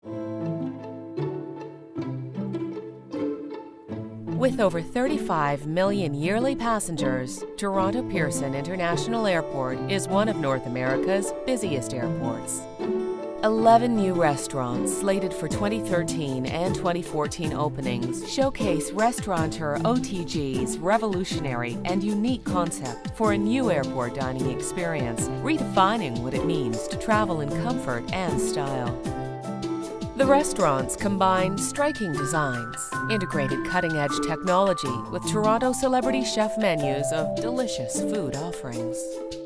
With over 35 million yearly passengers, Toronto Pearson International Airport is one of North America's busiest airports. 11 new restaurants slated for 2013 and 2014 openings showcase restaurateur OTG's revolutionary and unique concept for a new airport dining experience, redefining what it means to travel in comfort and style. The restaurants combine striking designs, integrated cutting-edge technology with Toronto celebrity chef menus of delicious food offerings.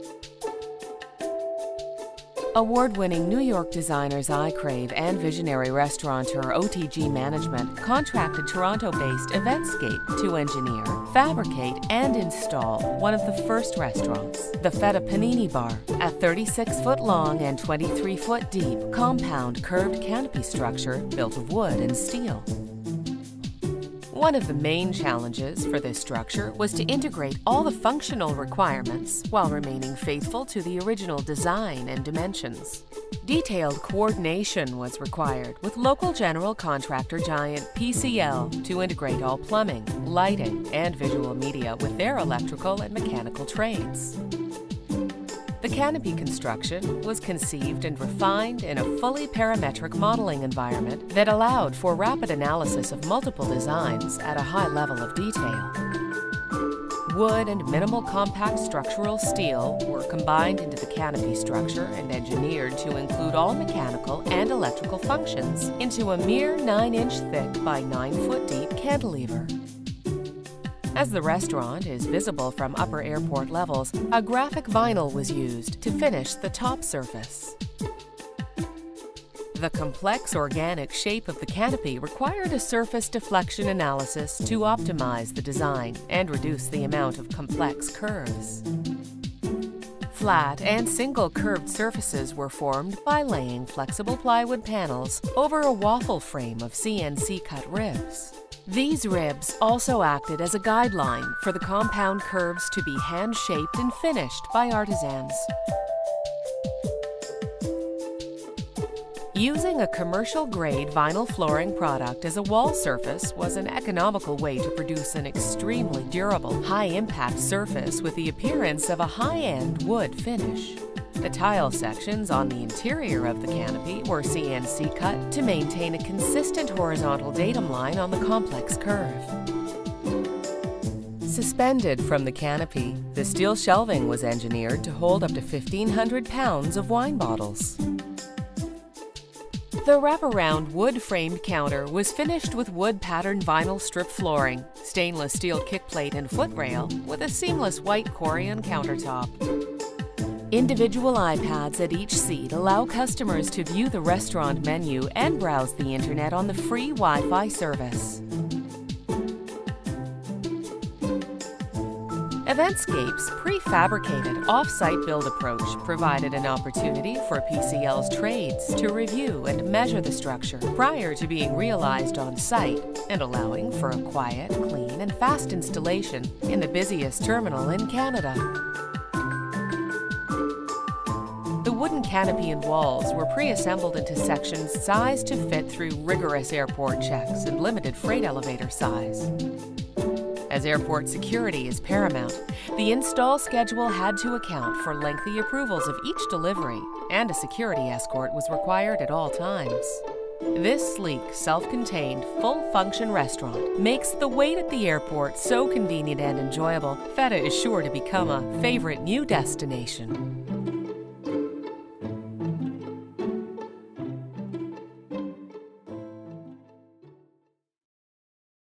Award-winning New York designers iCrave and visionary restaurateur OTG Management contracted Toronto-based Eventscape to engineer, fabricate, and install one of the first restaurants, the Fetta Panini Bar, a 36-foot long and 23-foot deep compound curved canopy structure built of wood and steel. One of the main challenges for this structure was to integrate all the functional requirements while remaining faithful to the original design and dimensions. Detailed coordination was required with local general contractor giant PCL to integrate all plumbing, lighting, and visual media with their electrical and mechanical trades. The canopy construction was conceived and refined in a fully parametric modeling environment that allowed for rapid analysis of multiple designs at a high level of detail. Wood and minimal compact structural steel were combined into the canopy structure and engineered to include all mechanical and electrical functions into a mere 9-inch thick by 9-foot deep cantilever. As the restaurant is visible from upper airport levels, a graphic vinyl was used to finish the top surface. The complex organic shape of the canopy required a surface deflection analysis to optimize the design and reduce the amount of complex curves. Flat and single curved surfaces were formed by laying flexible plywood panels over a waffle frame of CNC-cut ribs. These ribs also acted as a guideline for the compound curves to be hand-shaped and finished by artisans. Using a commercial-grade vinyl flooring product as a wall surface was an economical way to produce an extremely durable, high-impact surface with the appearance of a high-end wood finish. The tile sections on the interior of the canopy were CNC cut to maintain a consistent horizontal datum line on the complex curve. Suspended from the canopy, the steel shelving was engineered to hold up to 1,500 pounds of wine bottles. The wraparound wood-framed counter was finished with wood-patterned vinyl strip flooring, stainless steel kickplate and footrail, with a seamless white Corian countertop. Individual iPads at each seat allow customers to view the restaurant menu and browse the internet on the free Wi-Fi service. Eventscape's prefabricated off-site build approach provided an opportunity for PCL's trades to review and measure the structure prior to being realized on site and allowing for a quiet, clean, and fast installation in the busiest terminal in Canada. The wooden canopy and walls were pre-assembled into sections sized to fit through rigorous airport checks and limited freight elevator size. As airport security is paramount, the install schedule had to account for lengthy approvals of each delivery, and a security escort was required at all times. This sleek, self-contained, full-function restaurant makes the wait at the airport so convenient and enjoyable, Fetta is sure to become a favorite new destination.